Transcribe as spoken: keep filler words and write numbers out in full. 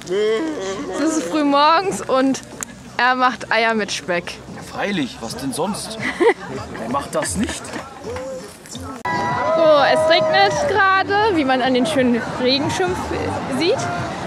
Es ist früh morgens und er macht Eier mit Speck. Ja, freilich, was denn sonst? Wer macht das nicht? So, es regnet gerade, wie man an den schönen Regenschirm sieht.